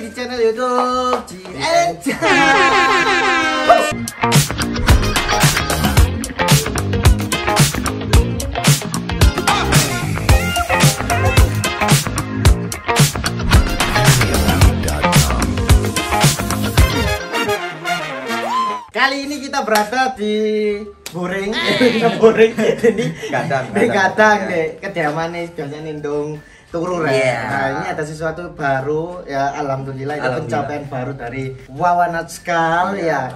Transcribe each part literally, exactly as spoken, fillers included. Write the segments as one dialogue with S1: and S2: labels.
S1: di channel YouTube G N J. Kali ini kita berada di Boring, kita Boring ini
S2: Gadang,
S1: di Gadang deh, kediaman nih biasanya nindung turu
S2: yeah.
S1: Nah ini ada sesuatu baru ya, alhamdulillah itu pencapaian baru dari Wawan Natskal ya.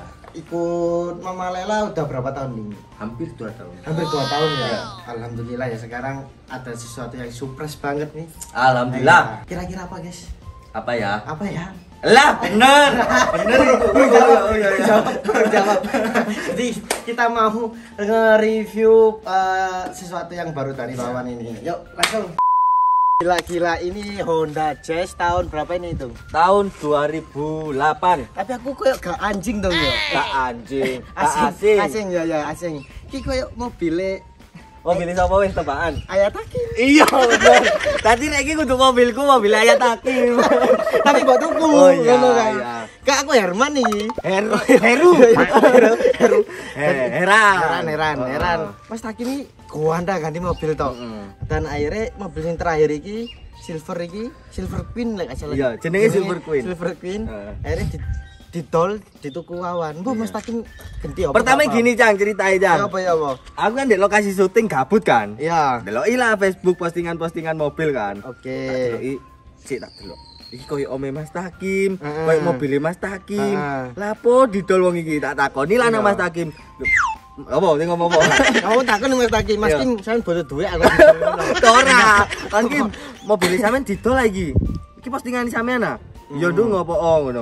S1: Ikut Mama Lela udah berapa tahun nih?
S2: Hampir dua tahun.
S1: Hampir dua tahun ya. Alhamdulillah ya, sekarang ada sesuatu yang surprise banget nih.
S2: Alhamdulillah.
S1: Kira-kira apa guys?
S2: Apa ya?
S1: Apa ya?
S2: Lah bener, bener itu.
S1: Jawab, jawab, jawab. Jadi kita mau nge-review uh, sesuatu yang baru dari Wawan ini. Yuk langsung. Gila-gila, ini Honda Jazz tahun berapa ini itu?
S2: Tahun dua ribu delapan.
S1: Tapi aku kayak gak anjing dong ya.
S2: Gak anjing, gak
S1: Asing,
S2: asing.
S1: asing ya ya asing. Ki kayak mobilnya
S2: Mobil sapa wis tebaan?
S1: Ayat Hakim.
S2: Iya bener. Tadi nek iki kudu mobilku, mobil Ayat Hakim.
S1: Tapi mbok tuku
S2: Oh iya,
S1: ngono kan.
S2: iya.
S1: Kak aku Herman nih.
S2: Heru, Heru,
S1: Heru, Heru.
S2: He- Heran,
S1: Heran, heran,
S2: Oh.
S1: heran. Mas Taki ini Gonda ganti mobil toh.
S2: Mm.
S1: Dan akhirnya mobil yang terakhir iki Silver iki, Silver Queen lek asal.
S2: Iya, jenenge Silver Queen.
S1: Silver Queen.
S2: Heeh.
S1: Akhirnya di ditol dituku Wawan. Bu Mas Taki ganti apa?
S2: Pertama
S1: apa?
S2: gini Cang, ceritain
S1: Ya,
S2: Cang.
S1: apa ya apa?
S2: Aku kan di lokasi syuting gabut kan.
S1: Iya.
S2: Deloki lah Facebook postingan-postingan mobil kan.
S1: Oke.
S2: Tak deloki, sik tak delok. Iki koyo ome Mas Takim,
S1: Heeh.
S2: koyo mobilnya Mas Takim.
S1: Heeh.
S2: Lapo didol wong iki tak takoni lah nang
S1: Iya.
S2: Mas Takim. Loh, apa sing ngomong apa?
S1: Kamu takon Mas Taki, Mas
S2: Iya.
S1: Kim sampean butuh duit aku.
S2: Tora. Kan ki mobilnya sampean didol lagi. Iki postingan sampean ah. Ya ndung ngopo ngono.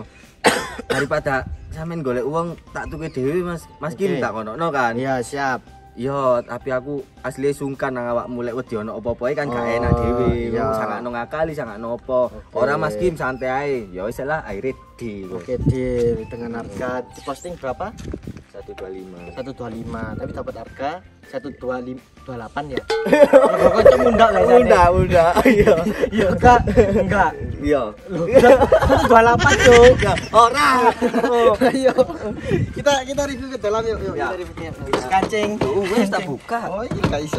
S2: Daripada sampean golek uang tak tuke dhewe Mas. Mas Kim
S1: Oke.
S2: tak konokno kan.
S1: Iya, siap.
S2: Yo, tapi aku asli sungkan nang awakmu lek wedi ono apa-apa kan gak
S1: Oh,
S2: enak dhewe.
S1: iya.
S2: Sangakno ngakali, sangakno apa.
S1: Oke.
S2: Ora Mas Kim santai ae. Ya wis lah akhirnya di
S1: Oke, deal dengan harga posting berapa?
S2: seratus dua puluh lima.
S1: seratus dua puluh lima, tapi dapat harga seratus dua puluh delapan ya. Pokoknya mundak lah sana.
S2: Udah, udah. Iya.
S1: Iya, enggak, enggak.
S2: Iya.
S1: seratus dua puluh delapan, Cuk.
S2: Ya, ora. Oh.
S1: Ayo. Kita kita review ke dalam yuk, yuk.
S2: Ya.
S1: Kita review. Wis kancing.
S2: Tuh, wis tak buka.
S1: Oh, ini enggak iso.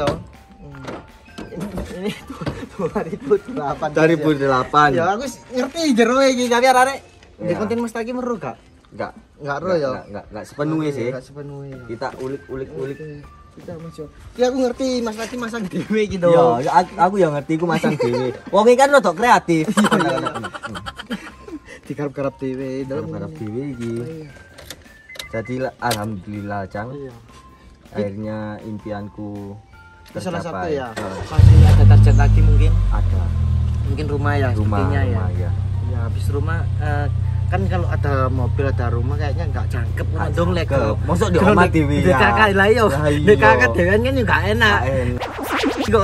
S1: Ini dua ribu delapan.
S2: dua ribu delapan.
S1: Ya, aku ngerti jero iki, tapi arek di
S2: Ya.
S1: konten Mas Taki meru gak?
S2: Enggak.
S1: Enggak ro ya.
S2: Enggak, enggak, enggak sepenuhnya sih.
S1: Enggak sepenuhnya.
S2: Kita ulik-ulik-ulik.
S1: Kita masuk. Ya aku ngerti Mas Taki masang dhewe gitu.
S2: Iya, aku, aku yang ngerti ku masang dhewe. Wong iki kan rada kreatif.
S1: Digarap-garap dhewe dalam
S2: Garap dhewe iki. Jadi alhamdulillah Cang.
S1: Iya.
S2: Akhirnya impianku
S1: Itu salah satu
S2: tercapai.
S1: ya.
S2: Oh,
S1: Masih ada target lagi mungkin.
S2: ada
S1: Mungkin rumah ya
S2: rumah,
S1: sepertinya ya.
S2: rumah ya.
S1: Ya habis rumah eh, kan kalau ada mobil ada rumah kayaknya nggak cangkep
S2: Nggak
S1: dong lek.
S2: cangkep. Mosok di
S1: Kalau
S2: omah
S1: di-
S2: dhewe
S1: di
S2: ya.
S1: kakak lah yo.
S2: Lah
S1: Di
S2: iya.
S1: kakak dhewe kan juga enak.
S2: Gak enak.
S1: Kok.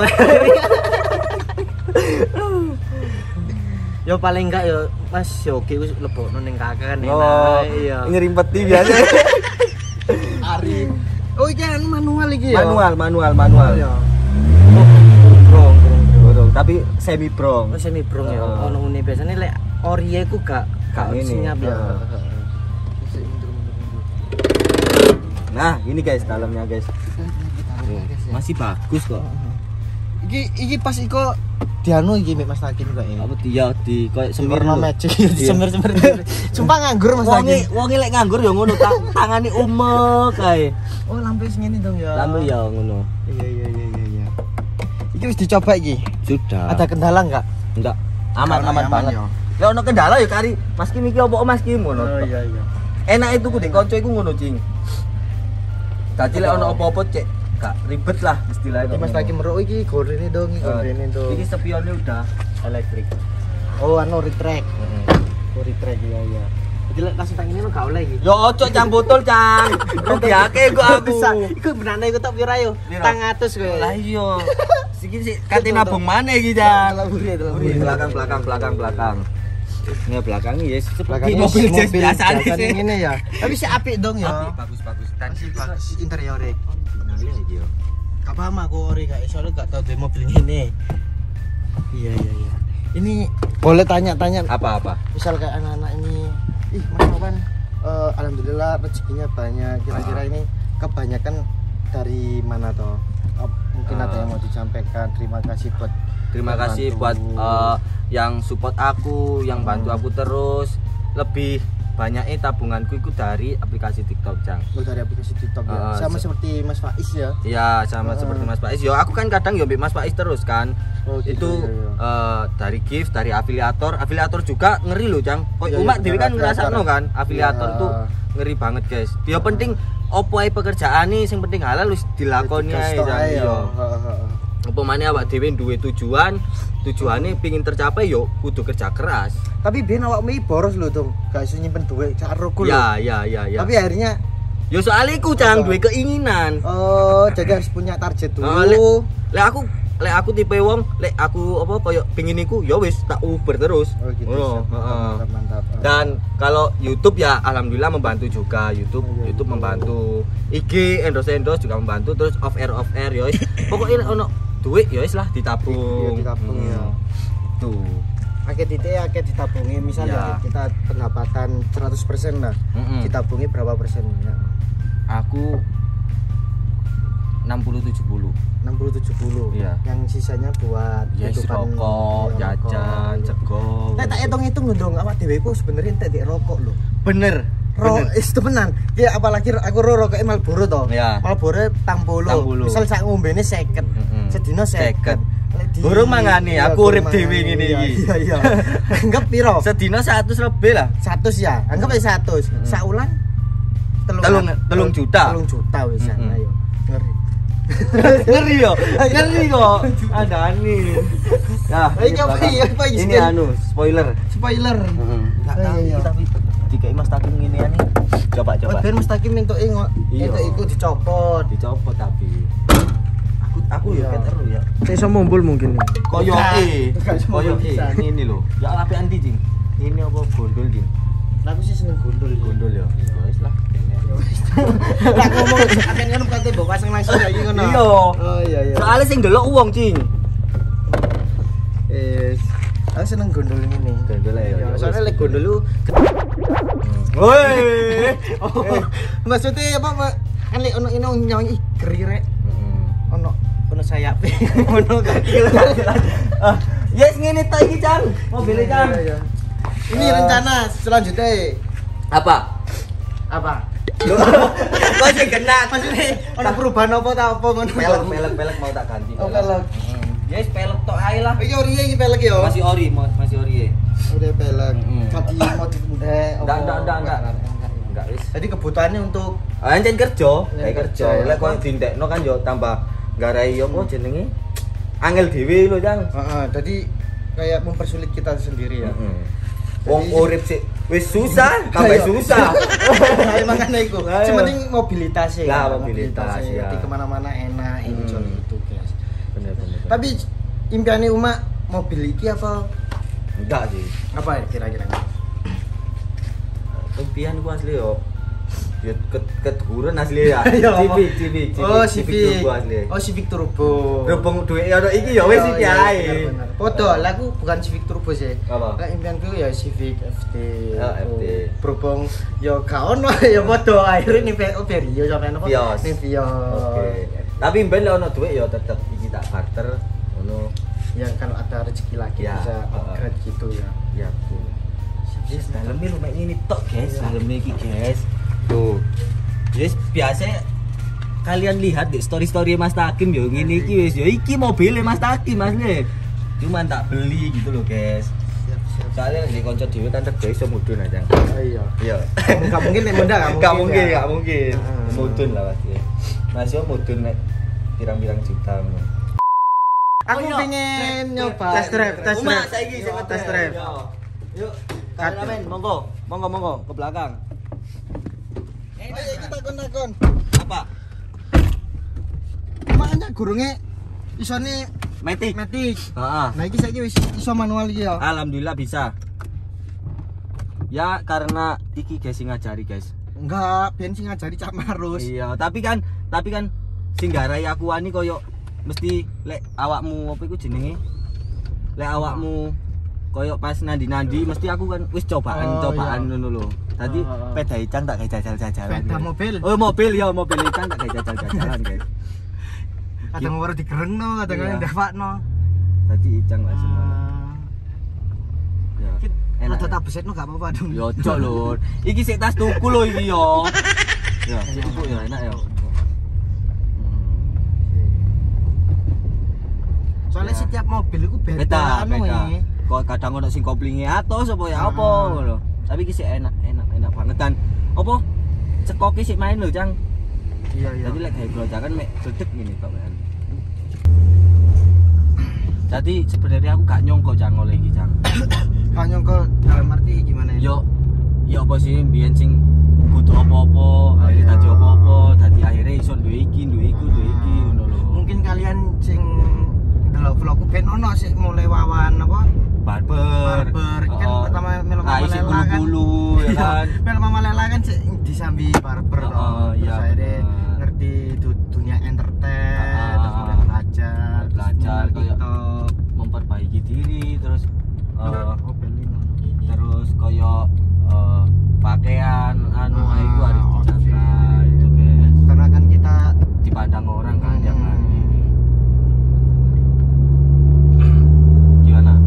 S1: Yo paling enggak yo Mas Yogi wis lebokno ning kakak kan
S2: Oh,
S1: enak. Iya.
S2: ngerimpeti biasa.
S1: Arif. Oh iki kan manual iki ya.
S2: Manual, manual, manual.
S1: Ya. Oh, brong, brong.
S2: Betul, tapi semi brong.
S1: Oh, semi brong ya.
S2: Heeh.
S1: Ono ngene biasane lek Orie ku gak
S2: Gak
S1: gak
S2: ngene.
S1: sinyap ya.
S2: Heeh. Nah, ini guys dalamnya guys. Masih bagus kok.
S1: Iki iki pas iko dianu iki Mas Takin kok ya.
S2: Apa dia di koyo semir
S1: Sempurna
S2: lho.
S1: magic
S2: Iya.
S1: semir-semir. Sumpah nganggur Mas
S2: Wonge
S1: Takin.
S2: wonge lek nganggur ya ngono ta, tangane umek kae.
S1: Oh, lampu sing ngene dong ya.
S2: Lampu ya ngono.
S1: Iya iya iya iya iya. Iki wis dicoba iki.
S2: Sudah.
S1: Ada kendala enggak?
S2: enggak aman-aman
S1: Aman
S2: banget.
S1: ya.
S2: Ya ono kendala ya kari Mas Kim iki opo Mas Kim ngono.
S1: Oh iya iya.
S2: Enak itu ku dek kanca iku ngono cing. Dadi lek ono apa-apa cek gak ribet lah istilahnya.
S1: Iki Mas Takin meruk iki gorene dong, iki gorene dong.
S2: Iki spionnya udah elektrik.
S1: Oh, anu retract.
S2: Heeh.
S1: Oh, retract iya iya. Jadi lek langsung tak ngene gak oleh iki.
S2: Yo ojo cang botol cang. Rugiake kok aku.
S1: Bisa. Iku benane iku tak pira yo?
S2: Pira?
S1: Tang atus kowe.
S2: Lah iya. Siki sik kate nabung maneh iki cang.
S1: Telur ya, telur.
S2: Buri, belakang belakang belakang belakang. Ini belakang ya seperti
S1: Belakangnya
S2: mobil jazz biasa
S1: biasa
S2: sih.
S1: ngene ya. Tapi si apik dong ya.
S2: Apik, bagus bagus. Dan
S1: Masih bagus interiore.
S2: Finalnya iki yo.
S1: Gak paham aku ori gak soalnya gak tau duwe mobil ngene. Iya iya iya. Ini boleh tanya-tanya
S2: Apa-apa?
S1: misal kayak anak-anak ini, ih Mas Wawan, uh, alhamdulillah rezekinya banyak. Kira-kira
S2: Ah.
S1: ini kebanyakan dari mana toh? Oh, mungkin
S2: Ah.
S1: ada yang mau disampaikan. Terima kasih buat
S2: Terima
S1: yang
S2: kasih
S1: bantu.
S2: buat eh, yang support aku, yang bantu
S1: Hmm.
S2: aku terus. Lebih banyaknya tabunganku itu dari aplikasi TikTok, Cang.
S1: Oh, dari aplikasi TikTok ya.
S2: Ah,
S1: Sama
S2: se-
S1: seperti Mas Faiz ya.
S2: Ya sama
S1: Ah.
S2: seperti Mas Faiz. Yo aku kan kadang yo mbek Mas Faiz terus kan.
S1: Oh, gitu,
S2: Itu
S1: iya, iya.
S2: eh, dari gift, dari afiliator. Afiliator juga ngeri loh, Cang. Kok
S1: Iya, iya,
S2: umat
S1: bener,
S2: dewi kan
S1: afiliator.
S2: ngerasakno kan. Afiliator
S1: Iya.
S2: itu ngeri banget, guys. Dia penting opo ae pekerjaan nih, sing penting halal wis dilakoni ae,
S1: Dikasih
S2: Cang.
S1: ae ya.
S2: Iya.
S1: Heeh, heeh.
S2: Upamane awak dhewe duwe tujuan, tujuannya pingin tercapai yo kudu kerja keras.
S1: Tapi ben awakmu iki boros lho, Dong. Gak iso nyimpen duit sak roku lho.
S2: Ya, ya, ya, ya.
S1: Tapi akhirnya
S2: Yo soalnya iku Cang
S1: Apa?
S2: duwe keinginan.
S1: oh, jadi harus punya target dulu.
S2: Oh, lek, lek aku lek aku tipe wong, lek aku apa koyo pengin iku ya wis tak uber terus.
S1: Oh gitu.
S2: Ngono,
S1: siap.
S2: heeh.
S1: Mantap, mantap.
S2: Dan kalau YouTube ya alhamdulillah membantu juga. YouTube
S1: Iya,
S2: YouTube
S1: iya.
S2: membantu. I G endorse endorse juga membantu, terus off air off air ya wis. Pokoknya lek ono duit ya wis lah ditabung.
S1: Iya, ditabung, ya.
S2: Tuh.
S1: Akeh titik akeh ditabungi misalnya
S2: Ya.
S1: kita pendapatan seratus persen lah.
S2: Mm-mm.
S1: Ditabungi berapa persen? Ya.
S2: Aku enam puluh tujuh puluh.
S1: enam puluh tujuh puluh.
S2: Iya.
S1: Yang sisanya buat
S2: Ya yes,
S1: kehidupan-
S2: rokok,
S1: ya,
S2: jajan,
S1: rokok.
S2: cegol.
S1: Tak tak hitung-hitung lho, Dong. Awak dhewe ku sebenarnya entek di rokok lho.
S2: Bener.
S1: Ro,
S2: bener.
S1: is temenan. Ya apalagi aku ro rokoknya Marlboro to.
S2: Ya.
S1: Marlboro tang puluh.
S2: Tang puluh.
S1: Misal sak ngombene seket.
S2: Mm-mm.
S1: Sedina seket.
S2: Seket.
S1: Lek di-
S2: Burung mangane,
S1: Iya,
S2: aku urip
S1: burung
S2: dhewe
S1: mangane.
S2: ngene
S1: Iya,
S2: iki.
S1: Iya iya. Anggap piro?
S2: Sedina seratus lebih lah.
S1: satu ya. Anggap aja satu.
S2: Mm-mm.
S1: Saulan
S2: Telung- telung juta.
S1: Telung juta wis
S2: Mm-mm.
S1: ayo. Ngeri.
S2: Ngeri yo, ngeri kok. Ada nih. Nah,
S1: Ini apa
S2: belakang.
S1: ya, apa ya,
S2: Ini
S1: Skin?
S2: anu, spoiler.
S1: Spoiler.
S2: Enggak
S1: Oh,
S2: tahu
S1: iya, iya.
S2: tapi jika Mas Taking ini nih. Coba
S1: Oh,
S2: coba.
S1: ben mesti mintuk engok.
S2: Iya.
S1: Itu iku dicopot.
S2: Dicopot tapi aku aku
S1: Iya.
S2: ya keter ya.
S1: Saya iso mumbul mungkin.
S2: Koyo e.
S1: Bukan, bukan
S2: Koyo e.
S1: bisa.
S2: Ini nih lho. Ya ape anti, Jing? Ini apa gondol, Jing?
S1: Lah aku sih seneng gondol.
S2: Gondol ya. Ya wis lah.
S1: Lah ngomong akan ngono kate mbok pasang langsung ya iki ngono.
S2: Iya.
S1: Oh iya iya.
S2: Soalnya sing delok uang, Cing.
S1: Yes. Aku seneng gondol ini.
S2: Gondol ya,
S1: Iya,
S2: ya,
S1: soalnya
S2: wis.
S1: lek gondol lu
S2: Woi.
S1: oh, maksudnya apa Pak? Kan lek ono ini nyanyi gerirek ono ono sayap. Ono kaki.
S2: Ah, yes ngene ta iki, Cang. Mobilnya, Cang.
S1: Iya, iya. Ini
S2: Eh.
S1: rencana selanjutnya
S2: Apa?
S1: apa?
S2: Kok sing kena?
S1: Maksudnya ono perubahan apa ta apa ngono?
S2: Pelek, pelek, pelek mau tak ganti.
S1: Oh, pelek.
S2: Heeh. Yes, pelek tok ae lah.
S1: Iki ori iki pelek yo.
S2: Masih ori, ma- masih ori ya.
S1: Udah pelek.
S2: Mm-mm.
S1: Tadi mau dipundek.
S2: Enggak, enggak, enggak, enggak. Enggak wis.
S1: Jadi kebutuhannya untuk
S2: Anjen kerja,
S1: Anjen
S2: kayak
S1: kerja,
S2: kerja.
S1: ya.
S2: Lek koyo dindekno kan yo tambah garai yo apa jenenge? Angel dhewe lho, Cang.
S1: Heeh, jadi kayak mempersulit kita sendiri ya.
S2: Heeh. Wong
S1: Jadi-
S2: urip sik wis susah, tambah
S1: Ayo.
S2: susah.
S1: Ayo makanya itu.
S2: Ayo.
S1: Sementing mobilitas ya.
S2: Lah, mobilitas, ya.
S1: Jadi kemana-mana enak,
S2: Hmm.
S1: enjoy itu guys.
S2: Bener, bener. bener.
S1: Tapi impiannya Uma mobil iki apa
S2: enggak sih.
S1: apa ya kira-kira?
S2: Impian gua asli yo. Yo ket keduren asli ya.
S1: Iya, apa?
S2: Civic, Civic, Civic.
S1: Oh, Civic.
S2: Turbo asli.
S1: Oh, Civic Turbo.
S2: Berhubung duit ya iki ya wis
S1: Oh,
S2: iki
S1: iya,
S2: ae.
S1: benar-benar. Foto, lah aku bukan Civic Turbo sih.
S2: Apa?
S1: Lah impianku ya Civic F D.
S2: Oh, F D.
S1: Berhubung ya gak ono ya foto akhirnya nih Vario sampai apa?
S2: Vios.
S1: Nih Vios.
S2: Oke. Tapi ben lek ono duit ya tetep iki tak barter ngono.
S1: Yang kalau ada rezeki lagi
S2: Ya,
S1: bisa
S2: uh,
S1: upgrade gitu ya.
S2: Ya, Bu. Yes, dalamnya lumayan ini tok, guys.
S1: Iya.
S2: Dalamnya iki, guys. Tuh. Yes, biasa kalian lihat di story-story Mas Takim yo ngene iki wis yo iki mobilnya Mas Takim Mas Le. Cuman tak beli gitu loh, guys.
S1: Siap, siap.
S2: Soalnya di konco dhewe kan rego iso mudun aja.
S1: Oh, iya.
S2: Iya.
S1: Enggak mungkin nek Honda enggak mungkin.
S2: Gak mungkin,
S1: ya.
S2: gak mungkin.
S1: Heeh.
S2: Mudun lah Mas. Ya. Mas yo mudun nek pirang-pirang juta ngono.
S1: Aku
S2: Oh, iya.
S1: pengen
S2: Tes-
S1: nyoba
S2: tes drive, tes
S1: Uma,
S2: drive.
S1: saiki sing
S2: Yo,
S1: tes drive.
S2: yo. Yuk,
S1: Cut.
S2: kameramen, monggo, monggo, monggo ke belakang.
S1: Oh iya kita kon-kon.
S2: Apa?
S1: Makanya gurunge isone
S2: Matic.
S1: matic.
S2: Heeh.
S1: Nah iki saiki wis iso manual iki ya.
S2: Alhamdulillah bisa. Ya karena iki guys sing ngajari guys.
S1: Enggak, ben sing ngajari Cak Marus.
S2: Iya, tapi kan tapi kan sing garai aku ani koyo mesti lek awakmu apa iku jenenge? Lek awakmu koyo pas nandi-nandi mesti aku kan wis cobaan
S1: Oh,
S2: cobaan
S1: iya.
S2: ngono lho. Dadi
S1: Oh, oh.
S2: peda Icang tak kayak jajal-jajalan.
S1: Sepeda
S2: guys.
S1: mobil.
S2: Oh, mobil ya, mobil Icang tak kayak jajal-jajalan, guys.
S1: Kadang baru digerengno, kadang
S2: Iya.
S1: ndafakno.
S2: Tadi Icang lah semuanya. Ya.
S1: Enak.
S2: Enak.
S1: Ada tak besetno gak apa-apa dong.
S2: Yo cok lho. Iki sik tas tuku lho iki yo. Ya, sik tuku ya enak ya.
S1: Soalnya
S2: Ya.
S1: setiap mobil itu beda,
S2: Beda,
S1: anu
S2: beda.
S1: ya.
S2: Kok kadang ono sing koplinge atos apa ya apa
S1: Ah.
S2: ngono. Tapi iki sik enak, enak, enak banget dan apa? Cekoke sik main lho, Cang.
S1: Iya, iya.
S2: Jadi lek gawe glojakan mek gledek ngene kok men. Jadi sebenarnya aku gak nyongko Cang oleh iki, Cang.
S1: Gak nyongko dalam arti gimana ya?
S2: Yo yo apa sih mbiyen sing butuh apa-apa, akhirnya
S1: iya.
S2: dadi apa-apa, dadi akhirnya iso duwe iki, duwe iku, duwe iki ngono lho.
S1: Mungkin kalian sing delok vlogku ben ono sik mulai wawan apa?
S2: Barber.
S1: Barber kan
S2: Oh,
S1: pertama melu
S2: ah,
S1: Mama
S2: isi
S1: Lela kan.
S2: bulu-bulu ya kan.
S1: Melu Mama Lela kan sik disambi barber
S2: Oh,
S1: toh.
S2: oh,
S1: Terus
S2: iya,
S1: akhirnya
S2: bener.
S1: ngerti du- dunia entertain,
S2: Ah,
S1: terus mulai belajar, terus
S2: belajar
S1: mulai
S2: kayak
S1: TikTok.
S2: memperbaiki diri terus eh,
S1: Oh, beli ngono.
S2: terus koyo eh, pakaian anu
S1: Ah,
S2: itu harus dijaga
S1: outfit.
S2: itu guys
S1: Karena kan kita
S2: dipandang orang kan
S1: Hmm.
S2: yang lain gimana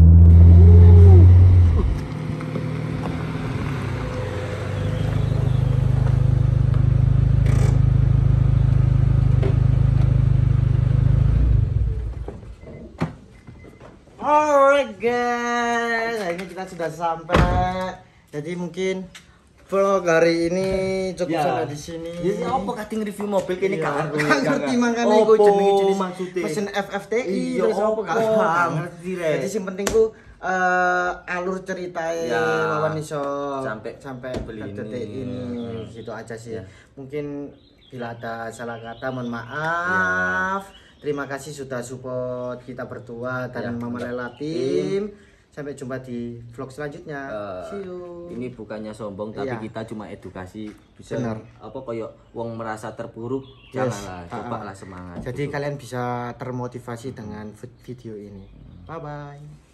S1: alright guys, akhirnya kita sudah sampai. Jadi mungkin vlog hari ini cukup sampai di sini.
S2: jadi apa kating review mobil kini
S1: Iya,
S2: gak ngerti
S1: gak ngerti makanya iku jenenge jenis mesin F F T I
S2: Iya,
S1: terus apa gak
S2: apa?
S1: paham.
S2: Gak ngerti, Rek.
S1: Jadi sing penting ku eh, alur ceritanya
S2: Ya,
S1: Wawan iso
S2: sampai
S1: sampai
S2: beli
S1: ke detik
S2: ini.
S1: ini.
S2: Hmm.
S1: Gitu aja sih.
S2: Ya.
S1: Mungkin bila ada salah kata mohon maaf. Terima kasih sudah support kita berdua dan
S2: Ya,
S1: Mama
S2: ya.
S1: Lela tim. Sampai jumpa di vlog selanjutnya.
S2: Eh,
S1: See you.
S2: ini bukannya sombong tapi
S1: Iya.
S2: kita cuma edukasi bisa
S1: Benar.
S2: apa koyo wong merasa terpuruk
S1: Yes.
S2: janganlah
S1: Ah,
S2: coba
S1: ah.
S2: lah semangat
S1: Jadi
S2: gitu.
S1: kalian bisa termotivasi dengan vid- video ini. Bye bye.